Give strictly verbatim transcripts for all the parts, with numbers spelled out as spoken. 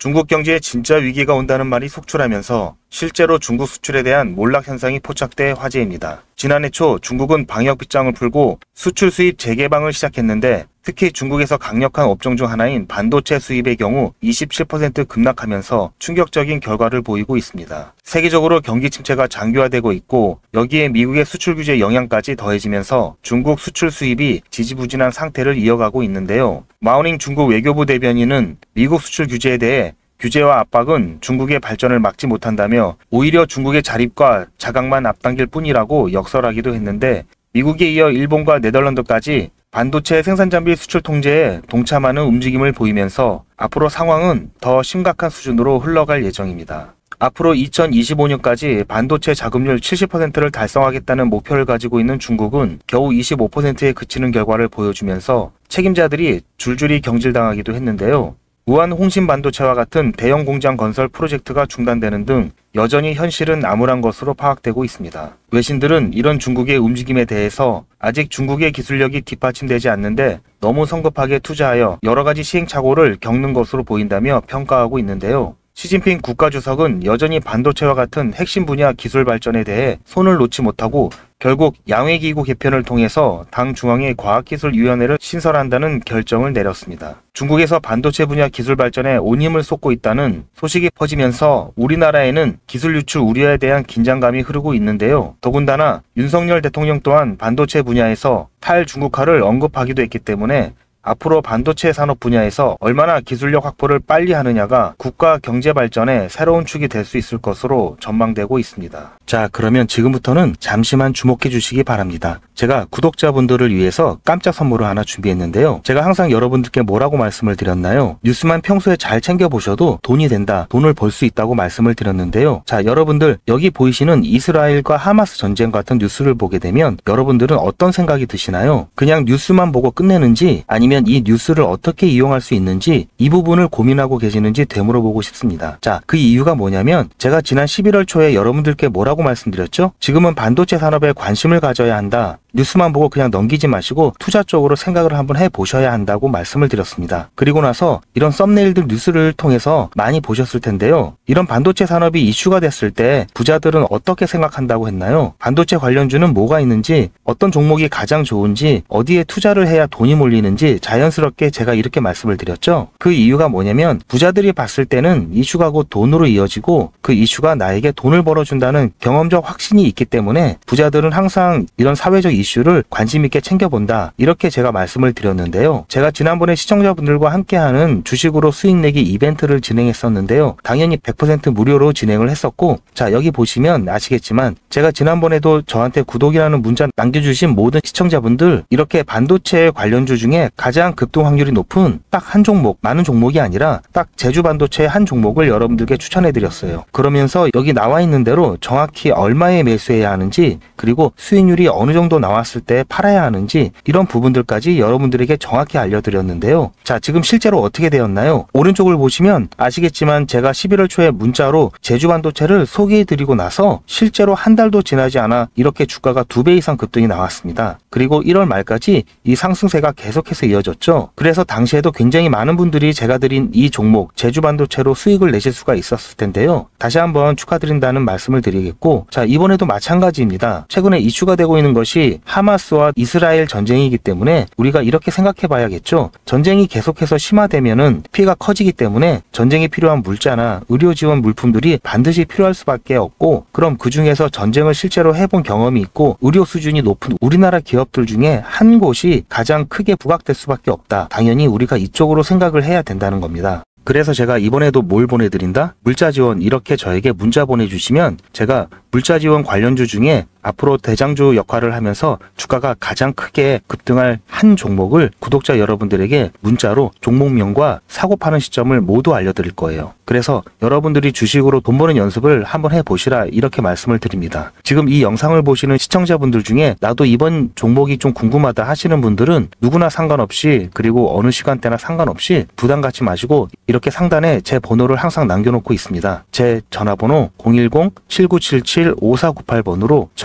중국 경제에 진짜 위기가 온다는 말이 속출하면서 실제로 중국 수출에 대한 몰락 현상이 포착돼 화제입니다. 지난해 초 중국은 방역 빗장을 풀고 수출 수입 재개방을 시작했는데 특히 중국에서 강력한 업종 중 하나인 반도체 수입의 경우 이십칠 퍼센트 급락하면서 충격적인 결과를 보이고 있습니다. 세계적으로 경기 침체가 장기화되고 있고 여기에 미국의 수출 규제 영향까지 더해지면서 중국 수출 수입이 지지부진한 상태를 이어가고 있는데요. 마오닝 중국 외교부 대변인은 미국 수출 규제에 대해 규제와 압박은 중국의 발전을 막지 못한다며 오히려 중국의 자립과 자각만 앞당길 뿐이라고 역설하기도 했는데 미국에 이어 일본과 네덜란드까지 반도체 생산 장비 수출 통제에 동참하는 움직임을 보이면서 앞으로 상황은 더 심각한 수준으로 흘러갈 예정입니다. 앞으로 이천이십오 년까지 반도체 자급률 칠십 퍼센트를 달성하겠다는 목표를 가지고 있는 중국은 겨우 이십오 퍼센트에 그치는 결과를 보여주면서 책임자들이 줄줄이 경질당하기도 했는데요. 우한 홍신 반도체와 같은 대형 공장 건설 프로젝트가 중단되는 등 여전히 현실은 암울한 것으로 파악되고 있습니다. 외신들은 이런 중국의 움직임에 대해서 아직 중국의 기술력이 뒷받침되지 않는데 너무 성급하게 투자하여 여러 가지 시행착오를 겪는 것으로 보인다며 평가하고 있는데요. 시진핑 국가주석은 여전히 반도체와 같은 핵심 분야 기술 발전에 대해 손을 놓지 못하고 결국 양회기구 개편을 통해서 당 중앙의 과학기술위원회를 신설한다는 결정을 내렸습니다. 중국에서 반도체 분야 기술 발전에 온 힘을 쏟고 있다는 소식이 퍼지면서 우리나라에는 기술 유출 우려에 대한 긴장감이 흐르고 있는데요. 더군다나 윤석열 대통령 또한 반도체 분야에서 탈중국화를 언급하기도 했기 때문에 앞으로 반도체 산업 분야에서 얼마나 기술력 확보를 빨리 하느냐가 국가 경제 발전의 새로운 축이 될 수 있을 것으로 전망되고 있습니다. 자, 그러면 지금부터는 잠시만 주목해 주시기 바랍니다. 제가 구독자분들을 위해서 깜짝 선물을 하나 준비했는데요. 제가 항상 여러분들께 뭐라고 말씀을 드렸나요? 뉴스만 평소에 잘 챙겨보셔도 돈이 된다, 돈을 벌 수 있다고 말씀을 드렸는데요. 자, 여러분들 여기 보이시는 이스라엘과 하마스 전쟁 같은 뉴스를 보게 되면 여러분들은 어떤 생각이 드시나요? 그냥 뉴스만 보고 끝내는지 아니면 이 뉴스를 어떻게 이용할 수 있는지 이 부분을 고민하고 계시는지 되물어보고 싶습니다. 자, 그 이유가 뭐냐면 제가 지난 십일월 초에 여러분들께 뭐라고 말씀드렸죠? 지금은 반도체 산업에 관심을 가져야 한다. 뉴스만 보고 그냥 넘기지 마시고 투자 쪽으로 생각을 한번 해보셔야 한다고 말씀을 드렸습니다. 그리고 나서 이런 썸네일들 뉴스를 통해서 많이 보셨을 텐데요. 이런 반도체 산업이 이슈가 됐을 때 부자들은 어떻게 생각한다고 했나요? 반도체 관련주는 뭐가 있는지, 어떤 종목이 가장 좋은지, 어디에 투자를 해야 돈이 몰리는지 자연스럽게 제가 이렇게 말씀을 드렸죠. 그 이유가 뭐냐면 부자들이 봤을 때는 이슈가 곧 돈으로 이어지고 그 이슈가 나에게 돈을 벌어준다는 경험적 확신이 있기 때문에 부자들은 항상 이런 사회적 이슈를 관심 있게 챙겨본다, 이렇게 제가 말씀을 드렸는데요. 제가 지난번에 시청자분들과 함께하는 주식으로 수익 내기 이벤트를 진행했었는데요. 당연히 백 퍼센트 무료로 진행을 했었고, 자, 여기 보시면 아시겠지만 제가 지난번에도 저한테 구독이라는 문자 남겨주신 모든 시청자분들 이렇게 반도체 관련주 중에 가장 급등 확률이 높은 딱 한 종목, 많은 종목이 아니라 딱 제주 반도체 한 종목을 여러분들께 추천해 드렸어요. 그러면서 여기 나와 있는 대로 정확히 얼마에 매수해야 하는지, 그리고 수익률이 어느 정도 나왔을 때 팔아야 하는지, 이런 부분들까지 여러분들에게 정확히 알려드렸는데요. 자, 지금 실제로 어떻게 되었나요? 오른쪽을 보시면 아시겠지만 제가 십일월 초에 문자로 제주 반도체를 소개해 드리고 나서 실제로 한 달도 지나지 않아 이렇게 주가가 두 배 이상 급등이 나왔습니다. 그리고 일월 말까지 이 상승세가 계속해서 이어졌죠. 그래서 당시에도 굉장히 많은 분들이 제가 드린 이 종목 제주 반도체로 수익을 내실 수가 있었을 텐데요. 다시 한번 축하드린다는 말씀을 드리겠고, 자, 이번에도 마찬가지입니다. 최근에 이슈가 되고 있는 것이 하마스와 이스라엘 전쟁이기 때문에 우리가 이렇게 생각해 봐야겠죠. 전쟁이 계속해서 심화되면은 피해가 커지기 때문에 전쟁에 필요한 물자나 의료 지원 물품들이 반드시 필요할 수밖에 없고, 그럼 그 중에서 전쟁을 실제로 해본 경험이 있고 의료 수준이 높은 우리나라 기업들 중에 한 곳이 가장 크게 부각될 수밖에 없다. 당연히 우리가 이쪽으로 생각을 해야 된다는 겁니다. 그래서 제가 이번에도 뭘 보내드린다? 물자 지원, 이렇게 저에게 문자 보내주시면 제가 물자 지원 관련주 중에 앞으로 대장주 역할을 하면서 주가가 가장 크게 급등할 한 종목을 구독자 여러분들에게 문자로 종목명과 사고 파는 시점을 모두 알려드릴 거예요. 그래서 여러분들이 주식으로 돈 버는 연습을 한번 해보시라, 이렇게 말씀을 드립니다. 지금 이 영상을 보시는 시청자분들 중에 나도 이번 종목이 좀 궁금하다 하시는 분들은 누구나 상관없이, 그리고 어느 시간대나 상관없이 부담 갖지 마시고 이렇게 상단에 제 번호를 항상 남겨놓고 있습니다. 제 전화번호 공일공 칠구칠칠 오사구팔 번으로 저희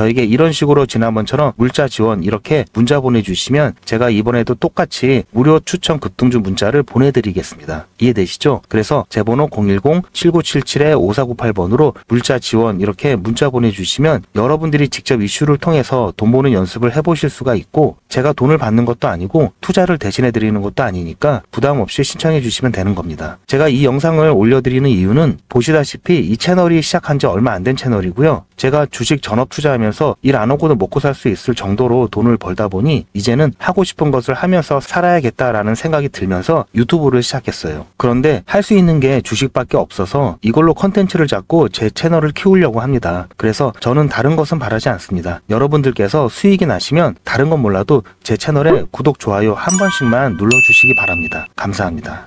저에게 이런 식으로 지난번처럼 물자 지원 이렇게 문자 보내주시면 제가 이번에도 똑같이 무료 추천 급등주 문자를 보내드리겠습니다. 이해되시죠? 그래서 제 번호 공일공 칠구칠칠 오사구팔 번으로 물자 지원 이렇게 문자 보내주시면 여러분들이 직접 이슈를 통해서 돈 버는 연습을 해보실 수가 있고, 제가 돈을 받는 것도 아니고 투자를 대신해 드리는 것도 아니니까 부담 없이 신청해 주시면 되는 겁니다. 제가 이 영상을 올려드리는 이유는 보시다시피 이 채널이 시작한 지 얼마 안 된 채널이고요. 제가 주식 전업 투자하면서 일 안 하고도 먹고 살 수 있을 정도로 돈을 벌다 보니 이제는 하고 싶은 것을 하면서 살아야겠다라는 생각이 들면서 유튜브를 시작했어요. 그런데 할 수 있는 게 주식밖에 없어서 이걸로 컨텐츠를 잡고 제 채널을 키우려고 합니다. 그래서 저는 다른 것은 바라지 않습니다. 여러분들께서 수익이 나시면 다른 건 몰라도 제 채널에 구독, 좋아요 한 번씩만 눌러주시기 바랍니다. 감사합니다.